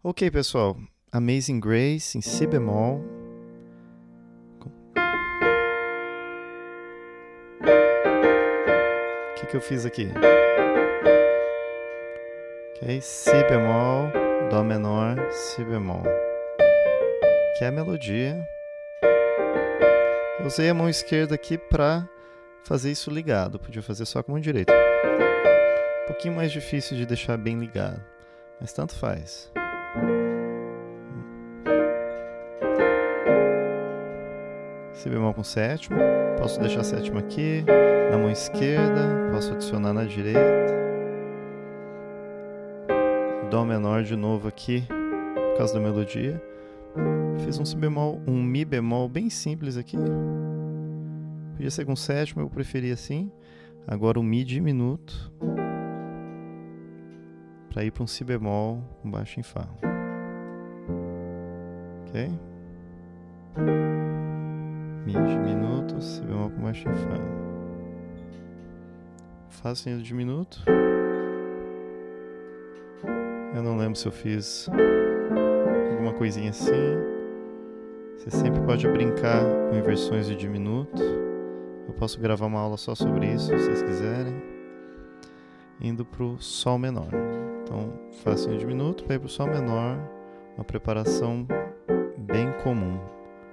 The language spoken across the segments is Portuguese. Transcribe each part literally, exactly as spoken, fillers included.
Ok, pessoal. Amazing Grace em Si bemol. O que, que eu fiz aqui? Ok, Si bemol, Dó menor, Si bemol. Que é a melodia. Eu usei a mão esquerda aqui para fazer isso ligado. Podia fazer só com a mão direita. Um pouquinho mais difícil de deixar bem ligado, mas tanto faz. Si bemol com sétima. Posso deixar a sétima aqui, na mão esquerda. Posso adicionar na direita. Dó menor de novo aqui, por causa da melodia. Fiz um Si bemol, um Mi bemol bem simples aqui. Podia ser com sétima, eu preferi assim. Agora o Mi diminuto, para ir para um Si bemol com baixo em Fá. Ok? Mi diminuto, Si bemol com baixo em Fá. Fá sustenido diminuto. Eu não lembro se eu fiz alguma coisinha assim. Você sempre pode brincar com inversões de diminuto. Eu posso gravar uma aula só sobre isso, se vocês quiserem. Indo para o Sol menor. Então, Fá sustenido diminuto para ir para o Sol menor. Uma preparação bem comum.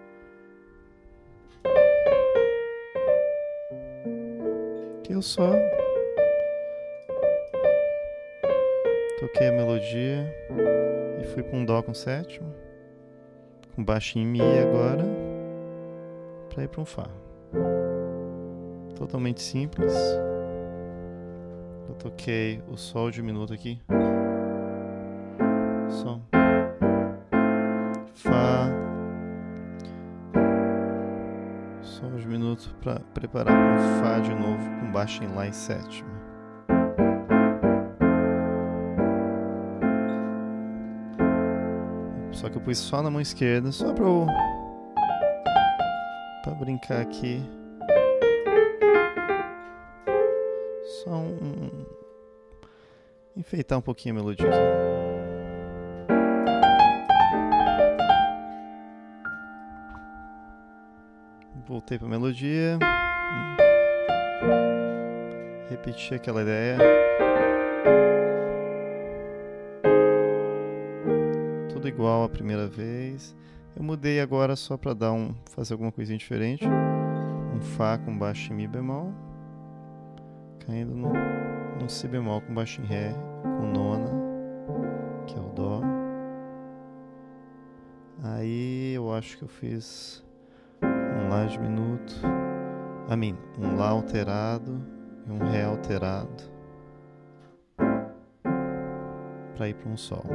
Aqui eu só toquei a melodia e fui para um Dó com sétima, com baixo em Mi agora, para ir para um Fá. Totalmente simples. Eu toquei o Sol diminuto aqui. Sol. Fá. Sol diminuto para preparar para um Fá de novo, com baixo em Lá em sétima. Só que eu pus só na mão esquerda, só para eu... para brincar aqui. Só um... enfeitar um pouquinho a melodia aqui. Voltei para a melodia. Repeti aquela ideia. Tudo igual a primeira vez. Eu mudei agora só para dar um, fazer alguma coisinha diferente. Um Fá com baixo em Mi bemol, caindo no, no Si bemol com baixo em Ré, com nona, que é o Dó. Aí eu acho que eu fiz um Lá diminuto, a mim, um Lá alterado e um Ré alterado, para ir para um Sol.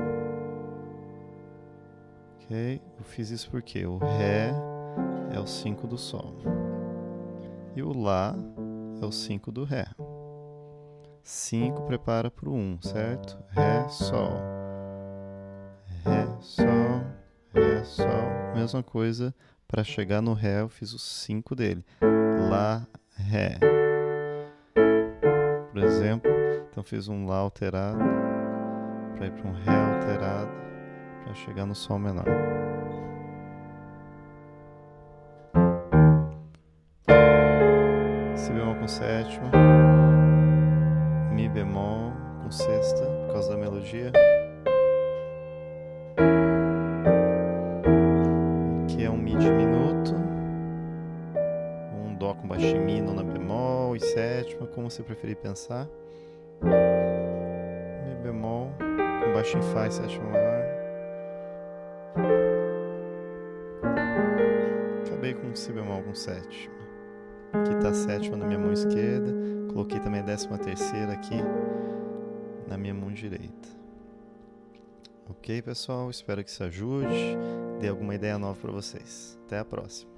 Ok? Eu fiz isso porque o Ré é o cinco do Sol e o Lá é o cinco do Ré. cinco prepara para o um, certo? Ré, Sol. Ré, Sol, Ré, Sol. Mesma coisa, para chegar no Ré eu fiz o cinco dele. Lá, Ré. Por exemplo, então fiz um Lá alterado para ir para um Ré alterado para chegar no Sol menor. Si bemol com sétima, Mi bemol com sexta, por causa da melodia. Aqui é um Mi diminuto, um Dó com baixo em Mi, nona bemol e sétima, como você preferir pensar. Mi bemol com baixo em Fá e sétima maior. Acabei com Si bemol com sétima. Aqui está a sétima na minha mão esquerda. Coloquei também a décima terceira aqui na minha mão direita. Ok, pessoal? Espero que isso ajude. Dê alguma ideia nova para vocês. Até a próxima.